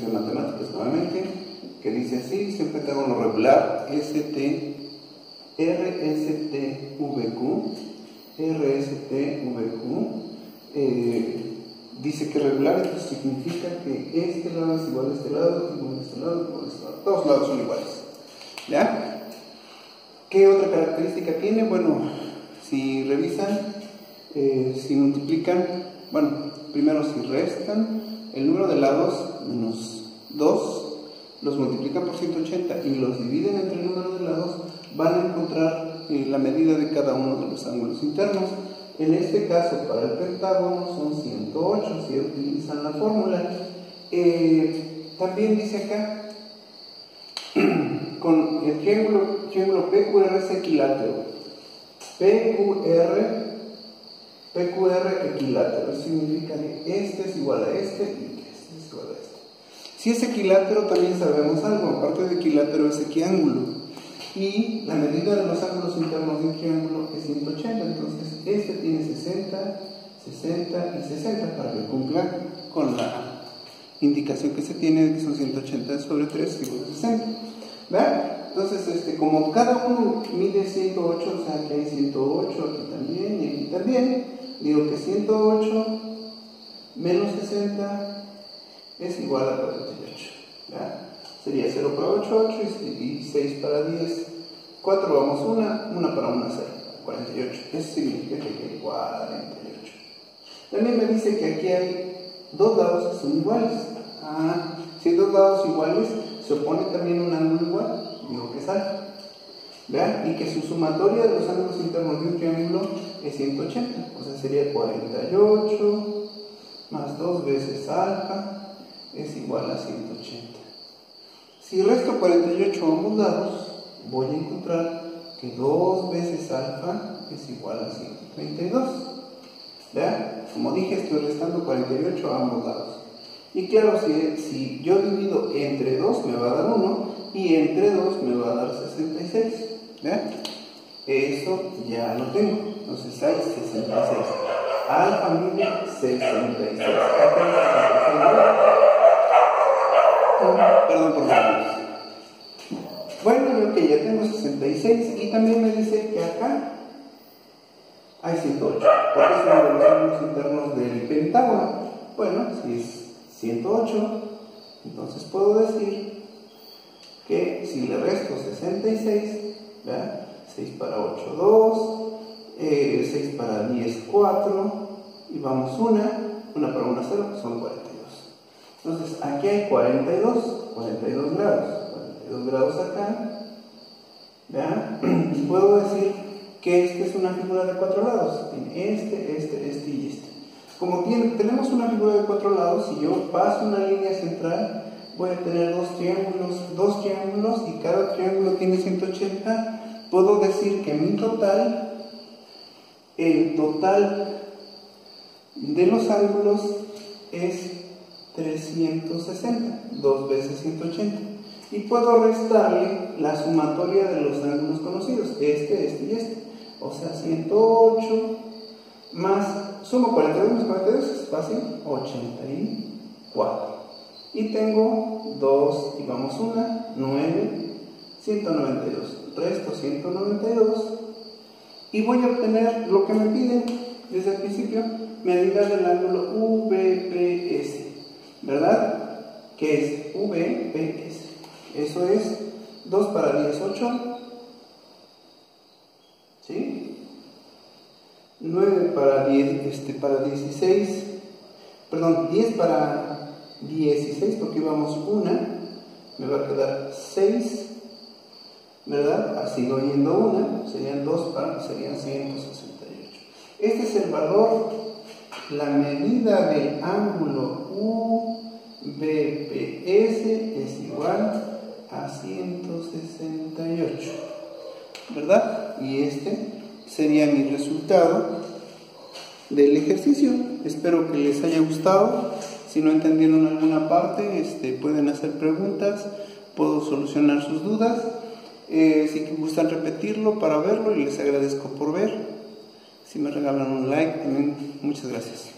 de matemáticas nuevamente, que dice así: si un pentágono regular RSTVQ, dice que regular, esto significa que este lado es igual a este lado, igual a este lado, igual a este lado, todos lados son iguales, ¿ya? ¿Qué otra característica tiene? Bueno, si revisan, si multiplican, bueno, primero si restan el número de lados menos 2, los multiplican por 180 y los dividen entre el número de lados, van a encontrar la medida de cada uno de los ángulos internos. En este caso, para el pentágono son 108, si utilizan la fórmula. También dice acá, con el triángulo PQR es equilátero. PQR equilátero, eso significa que este es igual a este y este es igual a este. Si es equilátero, también sabemos algo, aparte de equilátero es equiángulo. Y la medida de los ángulos internos de un triángulo es 180, entonces este tiene 60, 60 y 60 para que cumpla con la indicación que se tiene de que son 180 sobre 3 igual a 60. ¿Verdad? Entonces, como cada uno mide 108, o sea que hay 108 aquí también y aquí también, digo que 108 menos 60 es igual a 48. ¿Verdad? Sería 0 para 8, 8 y 6 para 10. 4 vamos 1 para 1, 0. 48. Eso significa que aquí hay 48. También me dice que aquí hay dos lados que son iguales. Si hay dos lados iguales, se opone también un ángulo igual, digo que es alfa. ¿Vean? Y que su sumatoria de los ángulos internos de un triángulo es 180. O sea, sería 48 más 2 veces alfa es igual a 180. Si resto 48 a ambos lados, voy a encontrar que 2 veces alfa es igual a 132. ¿Vean? Como dije, estoy restando 48 a ambos lados. Y claro, si yo divido entre 2 me va a dar 1 y entre 2 me va a dar 66. ¿Vean? Eso ya lo tengo. Entonces hay 66. Alfa mide 66. Perdón por la luz. Bueno, yo que ya tengo 66 y también me dice que acá hay 108, porque es uno de los ángulos internos del pentágono. Bueno, si es 108, entonces puedo decir que si le resto 66, ¿verdad? 6 para 8, 2, 6 para 10, 4, y vamos 1 para 1, 0, son 42. Entonces aquí hay 42 grados acá, ¿verdad? Y puedo decir que esta es una figura de 4 lados, tiene este y este. Como tenemos una figura de 4 lados, si yo paso una línea central, voy a tener dos triángulos y cada triángulo tiene 180. Puedo decir que el total de los ángulos es 360, 2 veces 180. Y puedo restarle la sumatoria de los ángulos conocidos, este y este. O sea, 108 más, sumo 42 más 42, es fácil, 84. Y tengo 2, y vamos 9, 192. Resto 192. Y voy a obtener lo que me piden desde el principio, medida del ángulo VPS, ¿verdad? Que es VPS. Eso es 2 para 10, 8. ¿Sí? 9 para 16. Perdón, 10 para 16, porque íbamos 1. Me va a quedar 6. ¿Verdad? Sigo yendo 1. Serían 2 serían 168. Este es el valor, la medida del ángulo VPS es igual a 168, ¿verdad? Y este sería mi resultado del ejercicio. Espero que les haya gustado. Si no entendieron alguna parte, pueden hacer preguntas, puedo solucionar sus dudas. Si gustan repetirlo para verlo, y les agradezco por ver. Si me regalan un like, también muchas gracias.